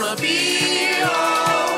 gonna be alright.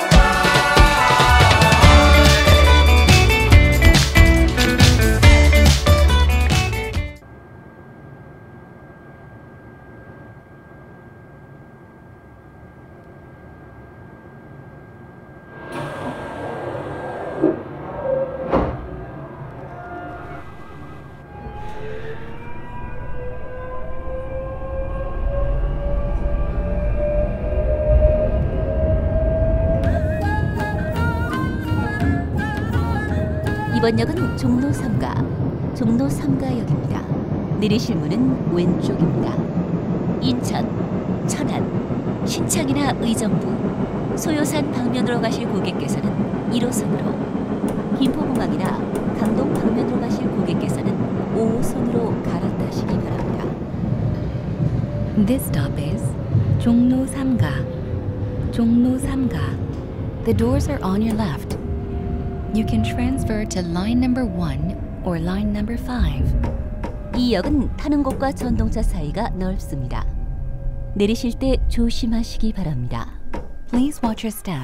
이번 역은 종로 3가, 종로 3가역입니다. 내리실 문은 왼쪽입니다. 인천, 천안, 신창이나 의정부, 소요산 방면으로 가실 고객께서는 1호선으로, 김포공항이나 강동 방면으로 가실 고객께서는 5호선으로 갈아타시기 바랍니다. This stop is 종로 3가, 종로 3가. The doors are on your left. You can transfer to line number 1 or line number 5. 이 역은 타는 곳과 전동차 사이가 넓습니다. 내리실 때 조심하시기 바랍니다. Please watch your step.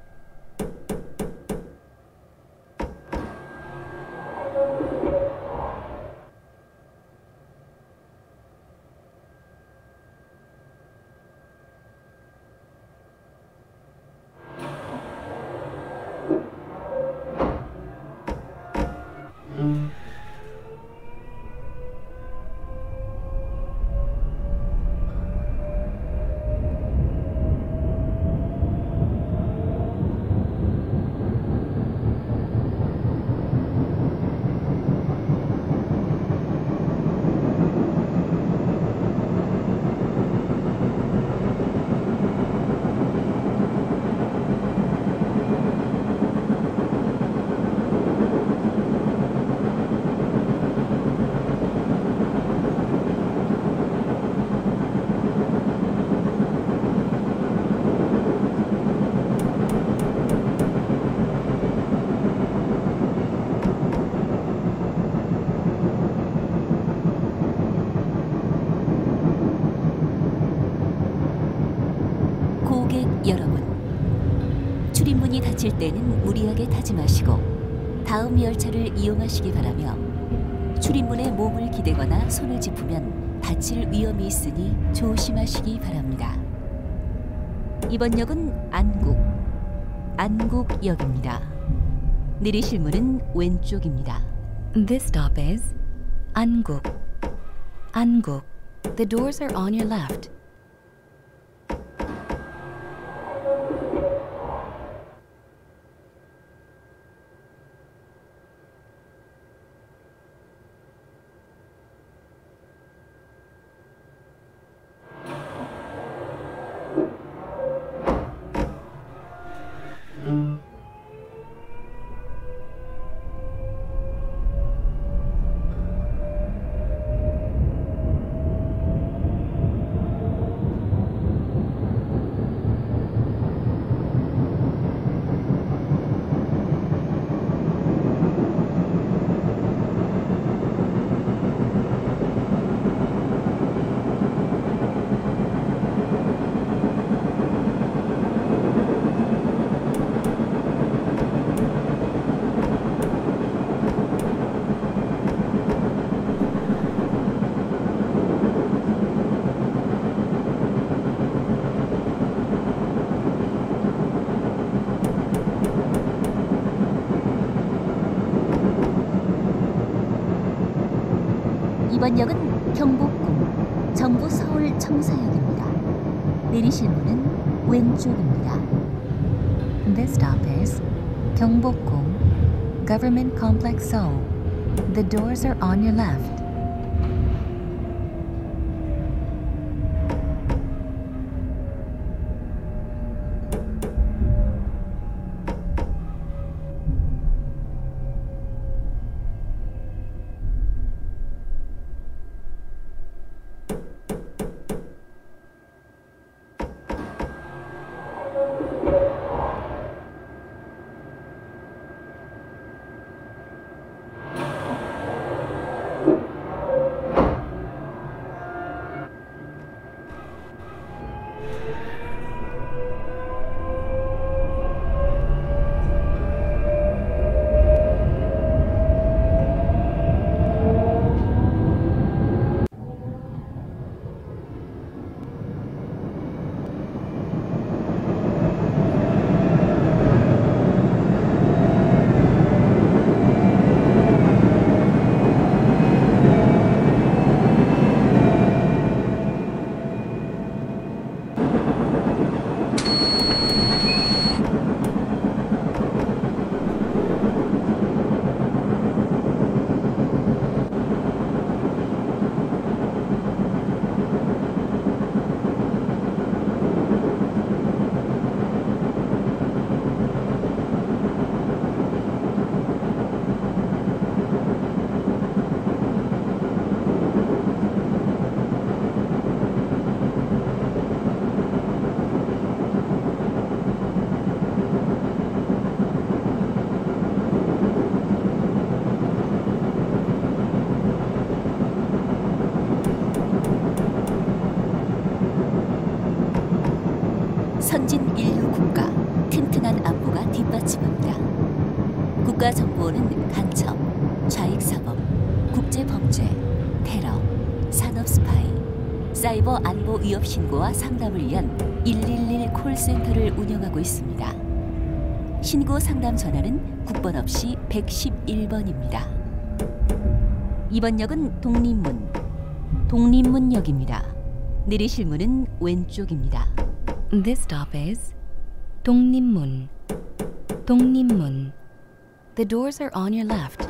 고객 여러분, 출입문이 닫힐 때는 무리하게 타지 마시고 다음 열차를 이용하시기 바라며 출입문에 몸을 기대거나 손을 짚으면 다칠 위험이 있으니 조심하시기 바랍니다. 이번 역은 안국역입니다. 내리실 문은 왼쪽입니다. This stop is 안국, 안국. The doors are on your left. 이번 역은 경복궁, 정부 서울 청사역입니다. 내리실 문은 왼쪽입니다. This stop is 경복궁, Government Complex Seoul. The doors are on your left. 선진 인류 국가, 튼튼한 안보가 뒷받침합니다. 국가정보원은 간첩, 좌익사범, 국제범죄, 테러, 산업 스파이, 사이버 안보 위협 신고와 상담을 위한 111 콜센터를 운영하고 있습니다. 신고 상담 전화는 국번 없이 111번입니다. 이번 역은 독립문역입니다. 내리실 문은 왼쪽입니다. This stop is 독립문. 독립문. The doors are on your left.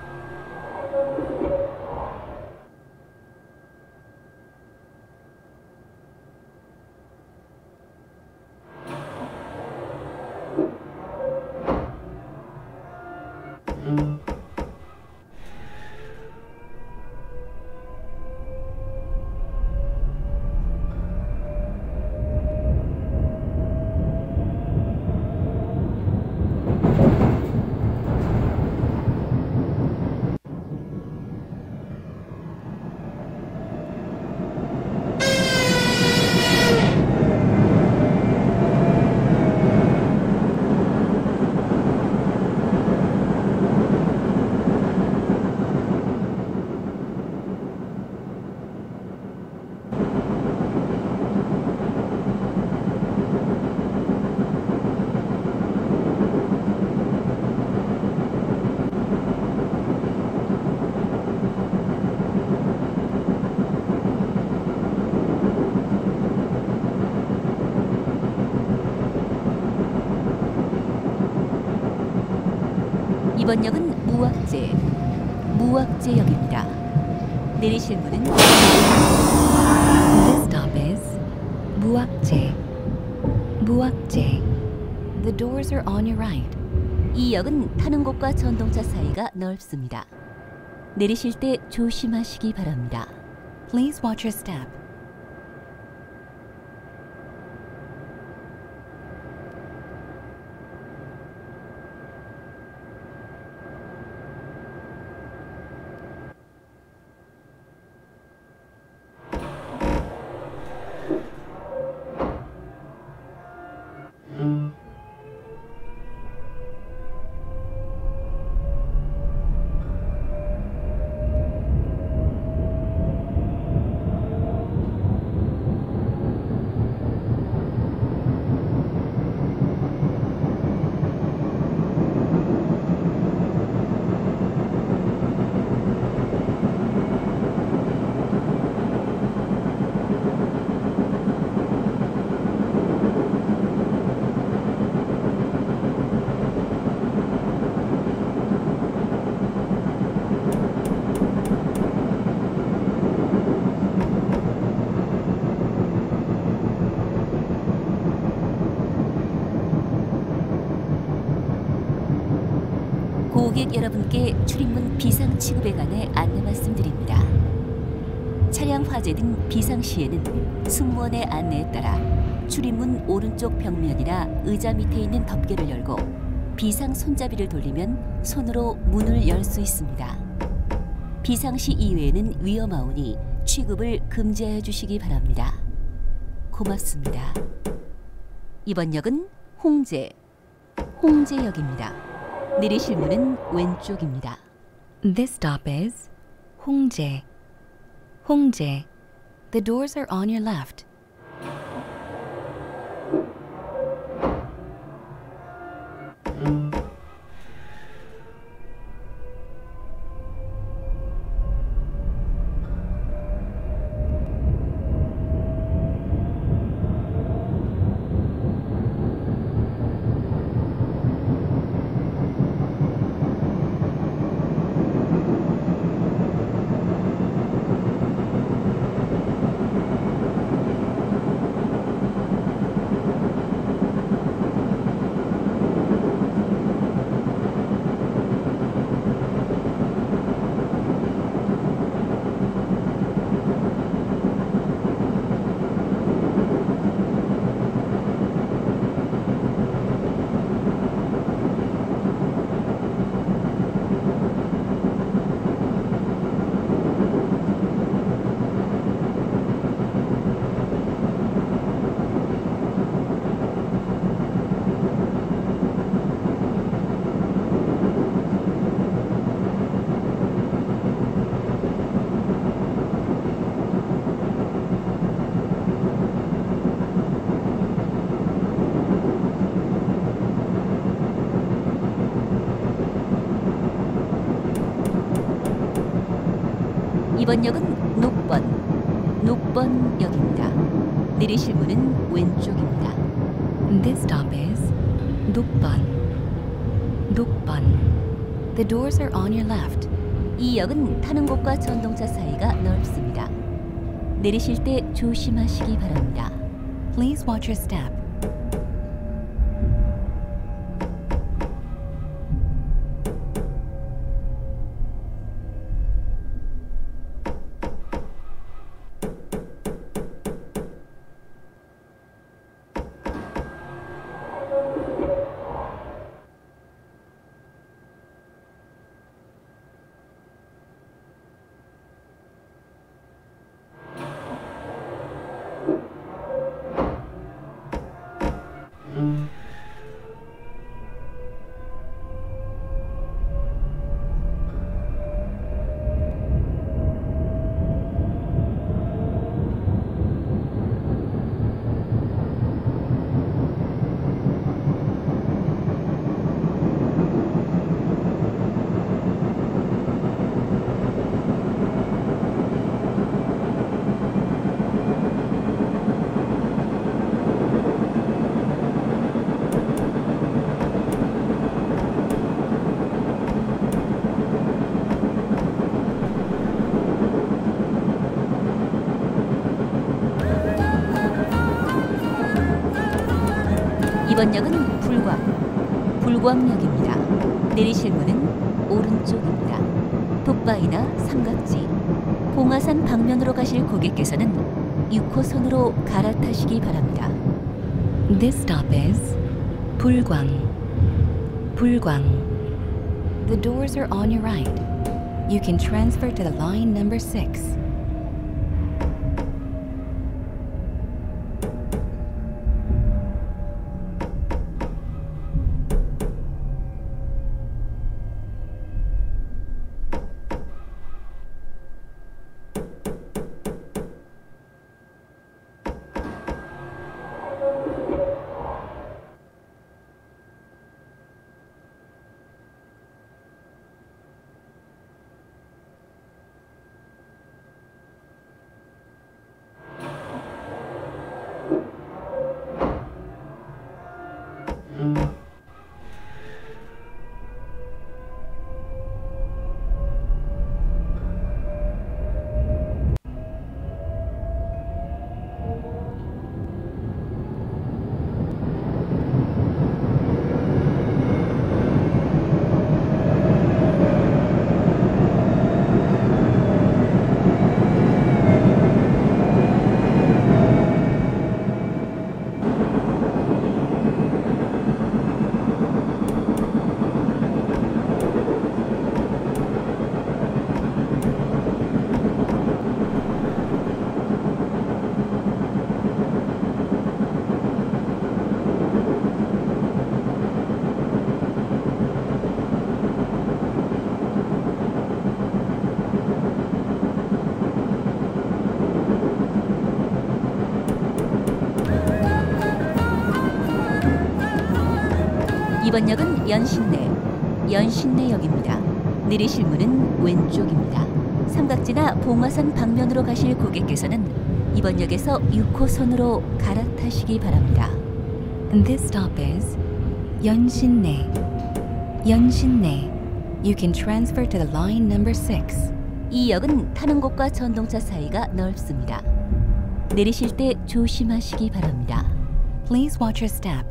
이번 역은 무악재역입니다. 내리실 문은 This stop is 무악재. 무악재. The doors are on your right. 이 역은 타는 곳과 전동차 사이가 넓습니다. 내리실 때 조심하시기 바랍니다. Please watch your step. 고객 여러분께 출입문 비상 취급에 관해 안내 말씀드립니다. 차량 화재 등 비상 시에는 승무원의 안내에 따라 출입문 오른쪽 벽면이나 의자 밑에 있는 덮개를 열고 비상 손잡이를 돌리면 손으로 문을 열 수 있습니다. 비상시 이외에는 위험하오니 취급을 금지하여 주시기 바랍니다. 고맙습니다. 이번 역은 홍제역입니다. 내리실 문은 왼쪽입니다. This stop is 홍제. 홍제. The doors are on your left. 이번 역은 녹번역입니다. 내리실 문은 왼쪽입니다. This stop is Nokban. Nokban. The doors are on your left. 이 역은 타는 곳과 전동차 사이가 넓습니다. 내리실 때 조심하시기 바랍니다. Please watch your step. 이번 역은 불광역입니다. 내리실 문은 오른쪽입니다. 독바이나 삼각지, 봉화산 방면으로 가실 고객께서는 6호선으로 갈아타시기 바랍니다. This stop is Bulgwang. Bulgwang. The doors are on your right. You can transfer to the line number 6. 이번 역은 연신내역입니다. 내리실 문은 왼쪽입니다. 삼각지나 봉화산 방면으로 가실 고객께서는 이번 역에서 6호선으로 갈아타시기 바랍니다. And this stop is Yeonsinnae. Yeonsinnae. You can transfer to the line number 6. 이 역은 타는 곳과 전동차 사이가 넓습니다. 내리실 때 조심하시기 바랍니다. Please watch your step.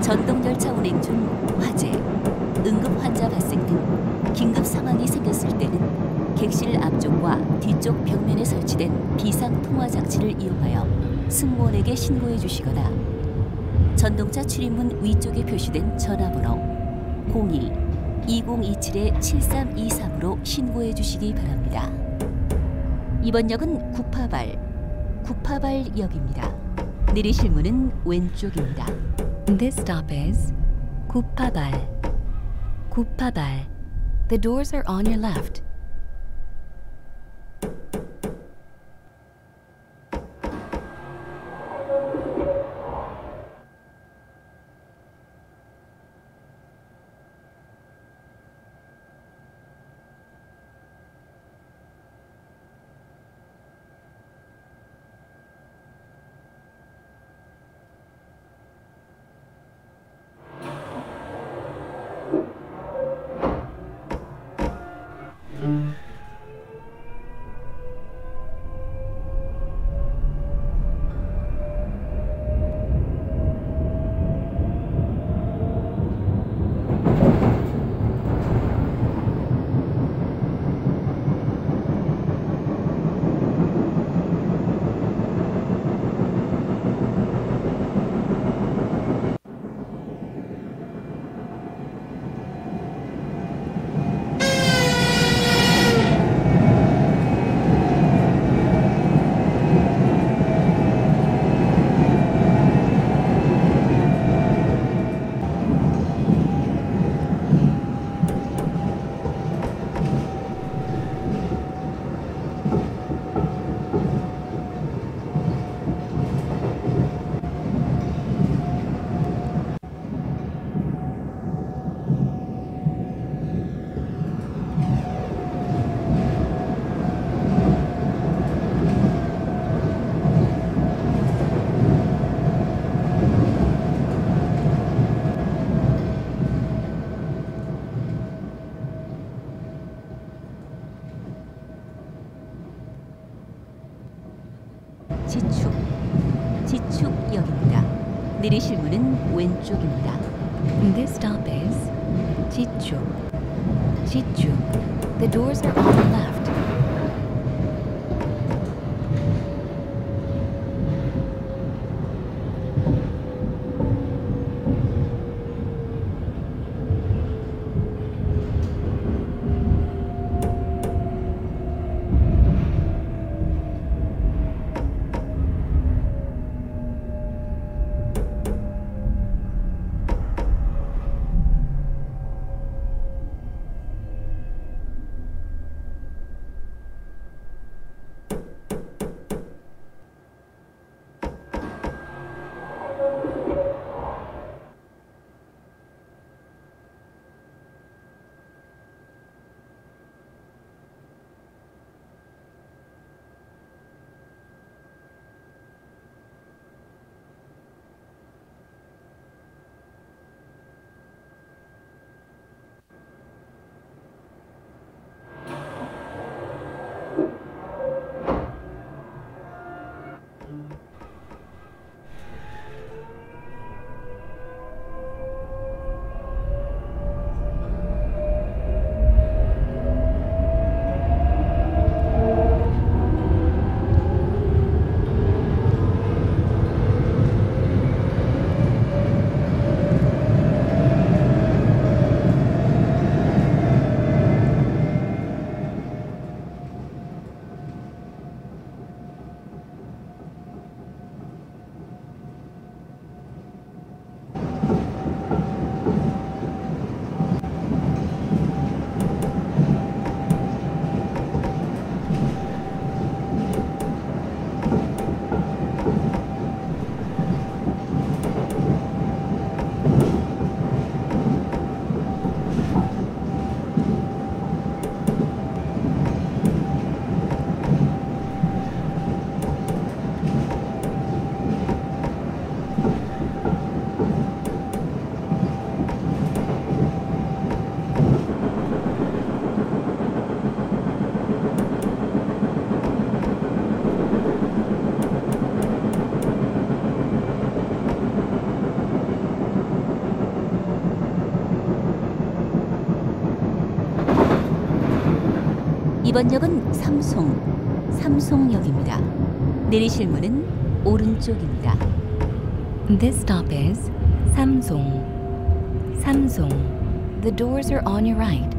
전동열차 운행 중 화재, 응급 환자 발생 등 긴급 상황이 생겼을 때는 객실 앞쪽과 뒤쪽 벽면에 설치된 비상 통화 장치를 이용하여 승무원에게 신고해 주시거나 전동차 출입문 위쪽에 표시된 전화번호 02-2027-7323으로 신고해 주시기 바랍니다. 이번 역은 구파발역입니다. 내리실 문은 왼쪽입니다. This stop is Kupabal. Kupabal. The doors are on your left. 지축역입니다. 내리실 문은 왼쪽입니다. This stop is Jichuk. Jichuk. The doors are on your left. 이번 역은 삼송역입니다. 내리실 문은 오른쪽입니다. This stop is Samsung. Samsung. The doors are on your right.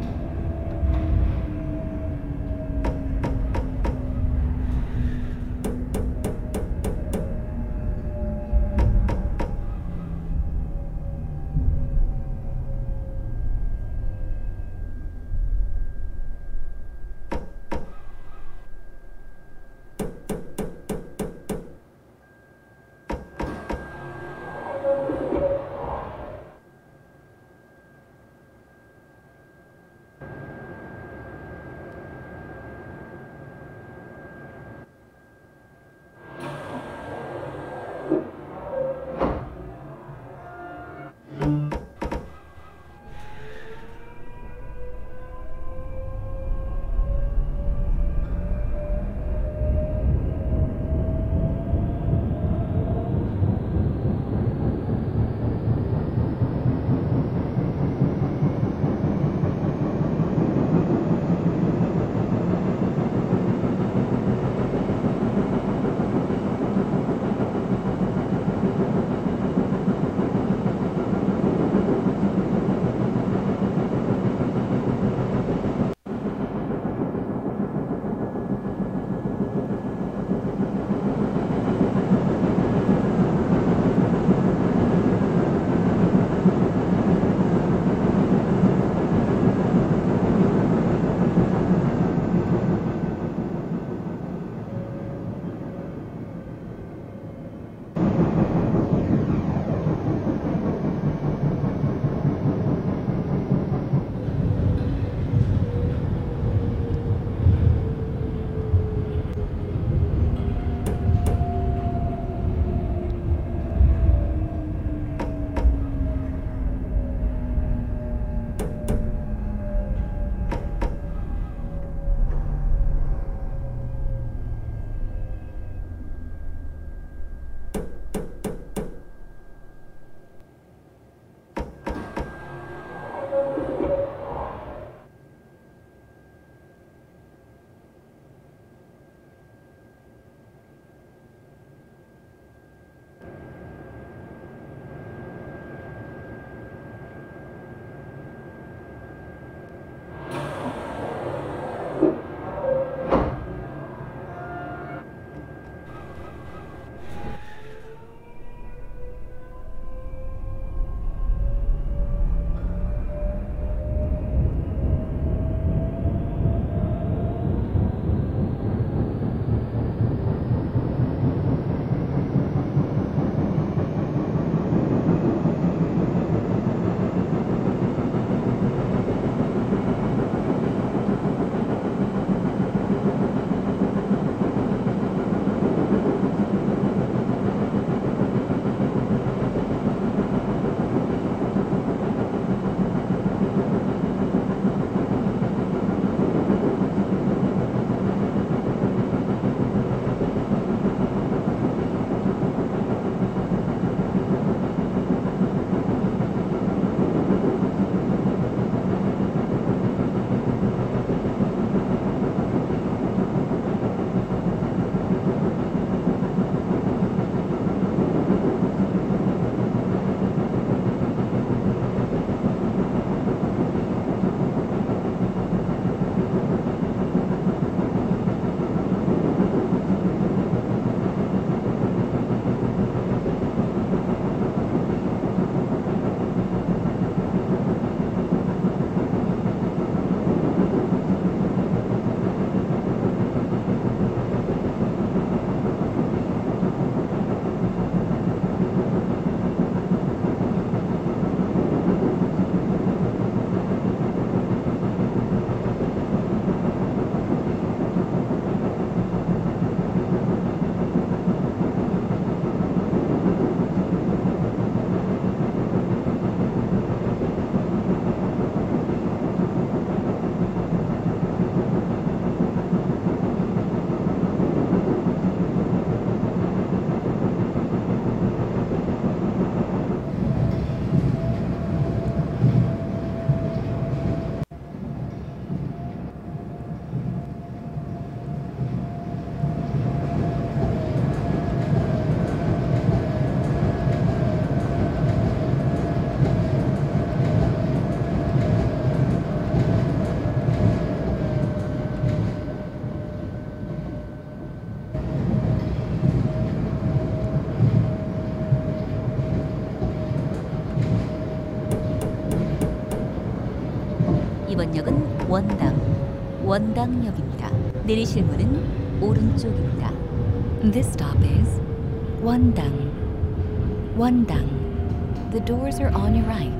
이번 역은 원당역입니다. 내리실 문은 오른쪽입니다. This stop is Wondang. Wondang. The doors are on your right.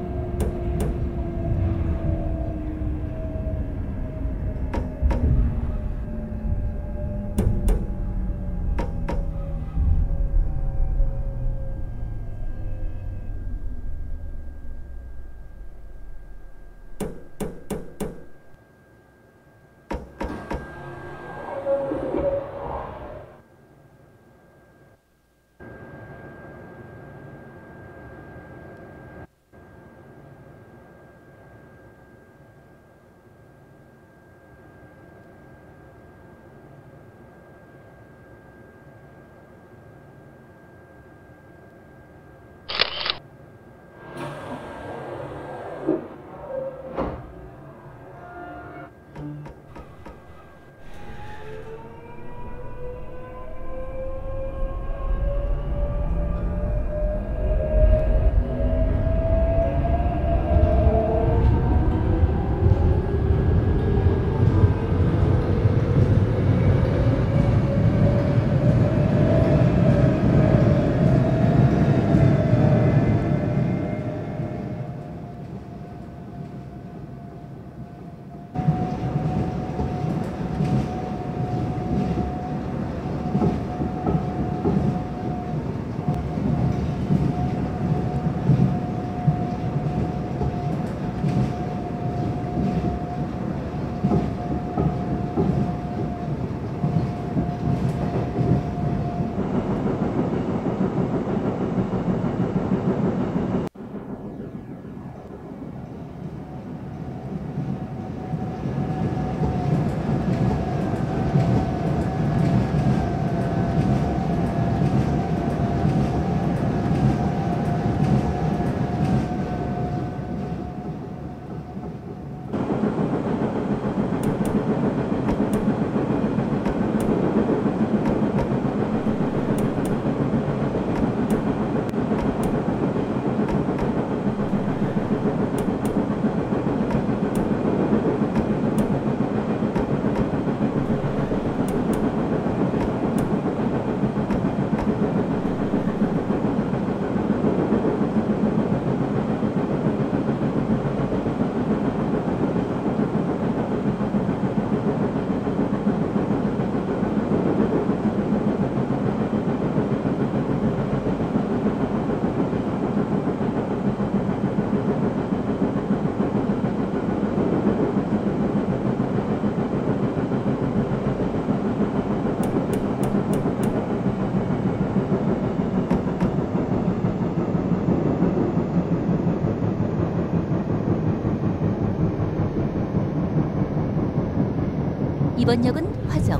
이번 역은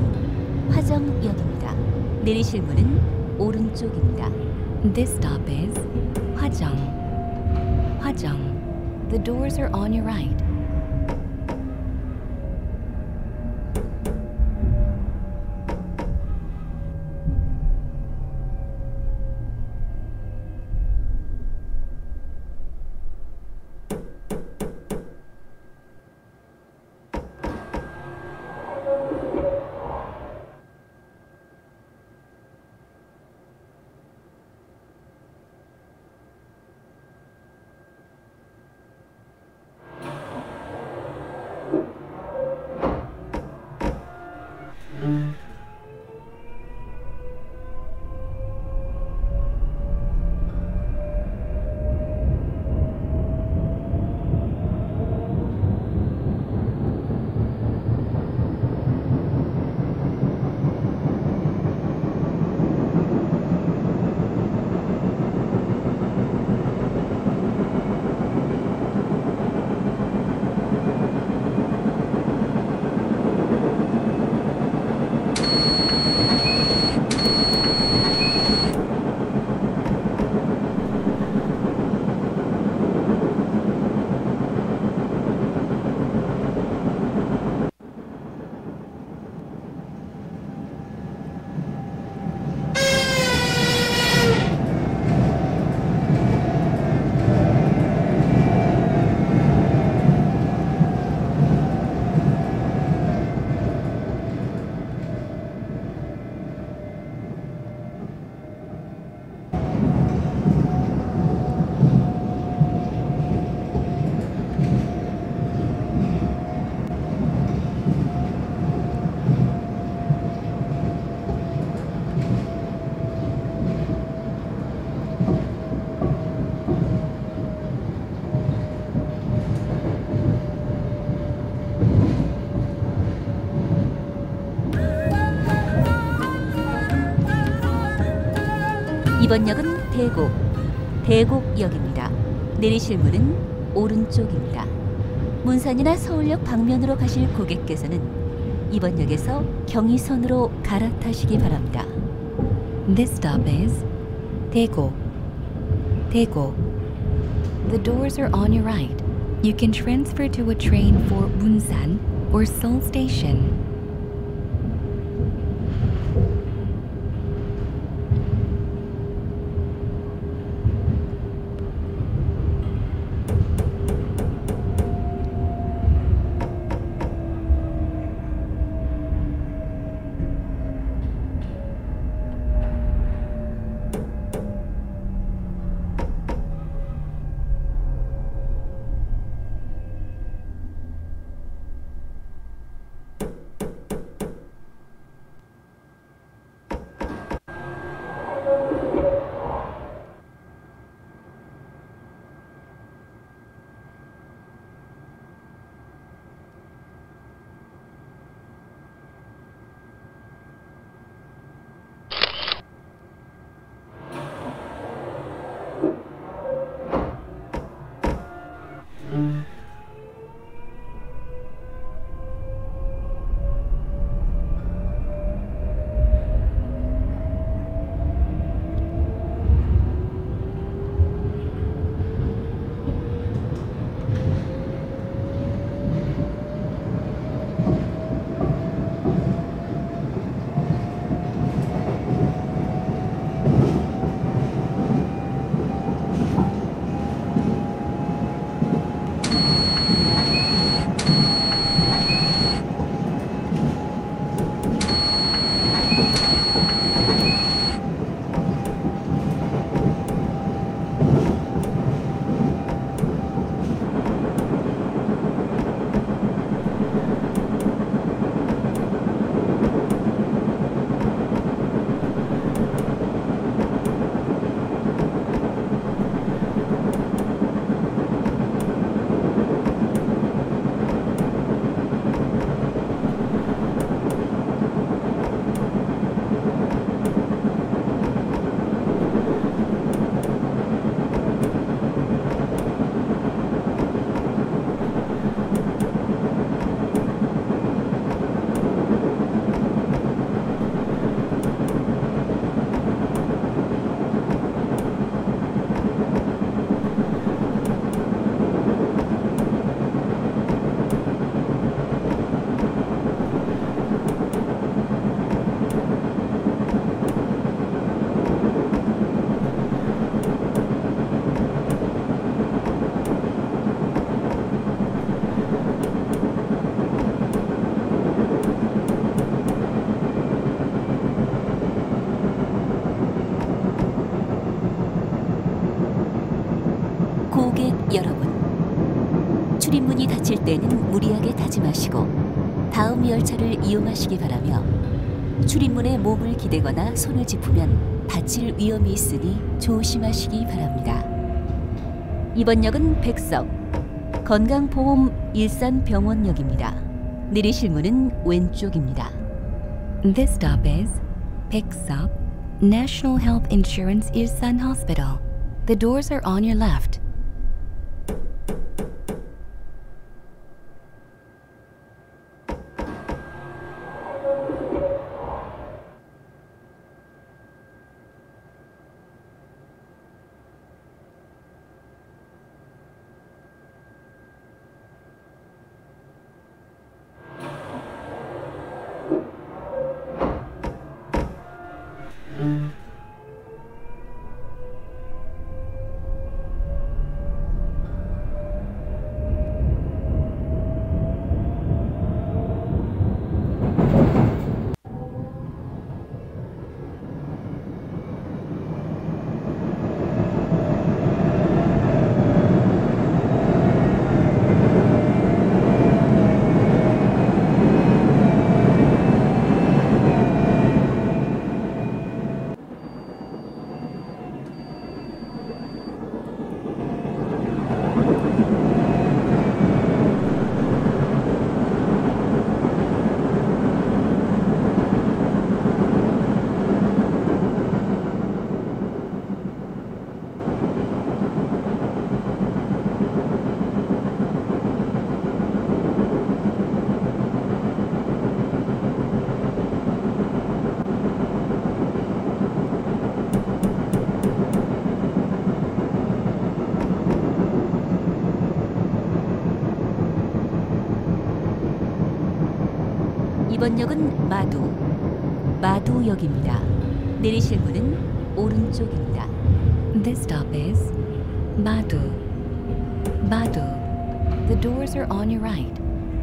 화정역입니다. 내리실 문은 오른쪽입니다. This stop is Hwajong. Hwajong. The doors are on your right. 이번 역은 대곡역입니다. 내리실 문은 오른쪽입니다. 문산이나 서울역 방면으로 가실 고객께서는 이번 역에서 경의선으로 갈아타시기 바랍니다. This stop is 대곡. 대곡. The doors are on your right. You can transfer to a train for Munsan or Seoul Station. 고객 여러분, 출입문이 닫힐 때는 무리하게 타지 마시고 다음 열차를 이용하시기 바라며 출입문에 몸을 기대거나 손을 짚으면 다칠 위험이 있으니 조심하시기 바랍니다. 이번 역은 백석, 건강보험 일산병원역입니다. 내리실 문은 왼쪽입니다. This stop is Baeksuk National Health Insurance Ilsan Hospital. The doors are on your left. 이번 역은 마두역입니다. 내리실 문은 오른쪽입니다. This stop is Badu. Badu. The doors are on your right.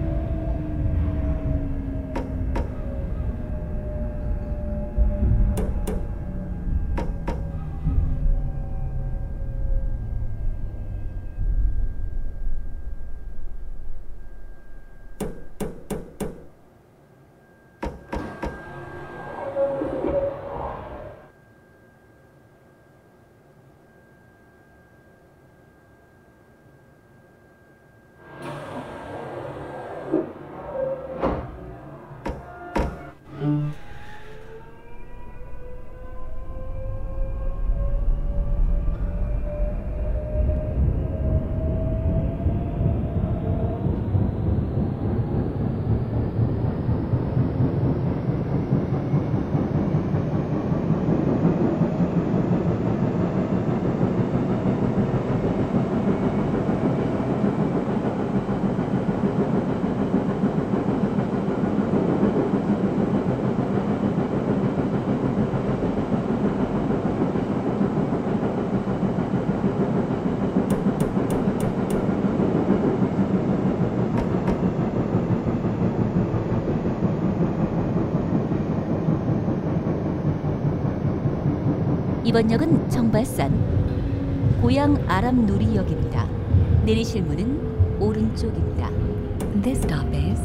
이번 역은 정발산 고양 아람누리역입니다. 내리실 문은 오른쪽입니다. This stop is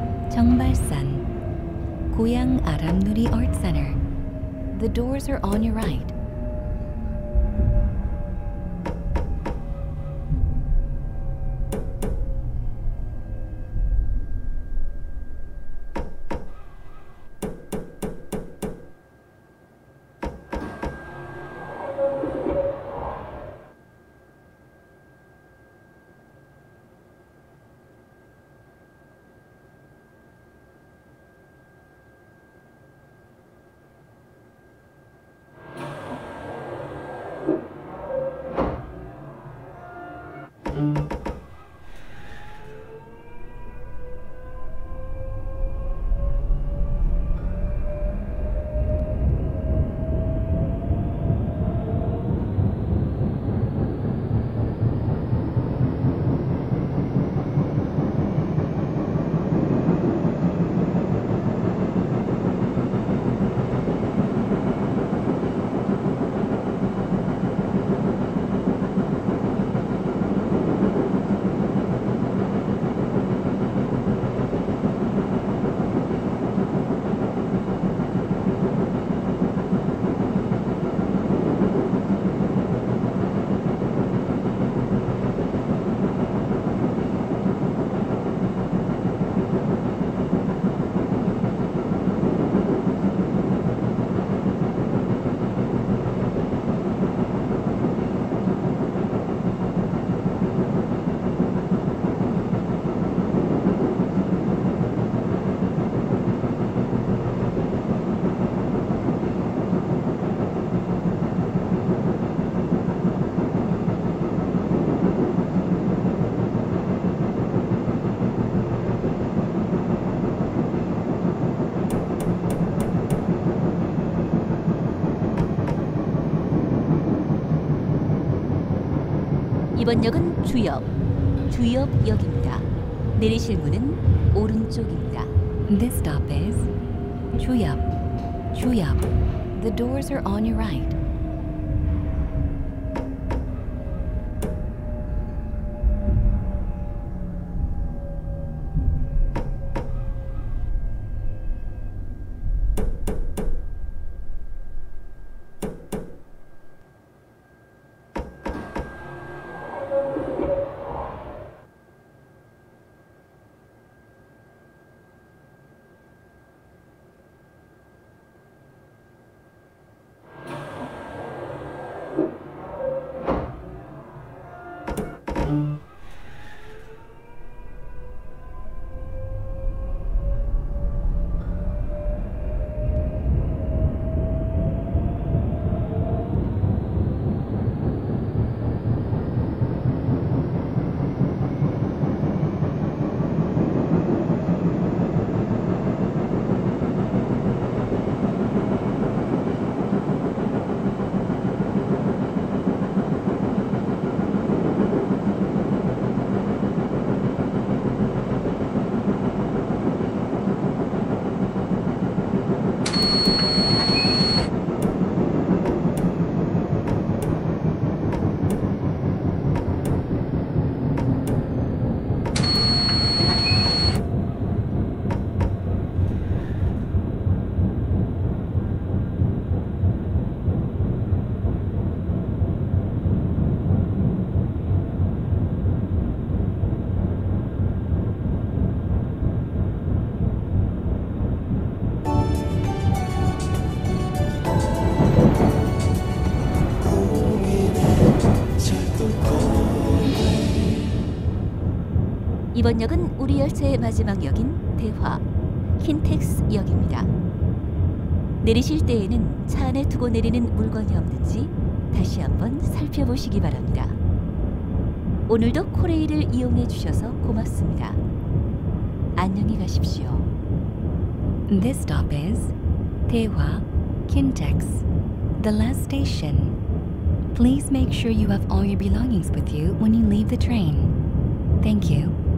정발산 고양 아람누리 Art Center. The doors are on your right. 이번 역은 주엽역입니다. 내리실 문은 오른쪽입니다. This stop is Chuyap. Chuyap. The doors are on your right. 이번 역은 우리 열차의 마지막 역인 대화 킨텍스 역입니다. 내리실 때에는 차 안에 두고 내리는 물건이 없는지 다시 한번 살펴보시기 바랍니다. 오늘도 코레일을 이용해 주셔서 고맙습니다. 안녕히 가십시오. This stop is Taehwa, Kintex, the last station. Please make sure you have all your belongings with you when you leave the train. Thank you.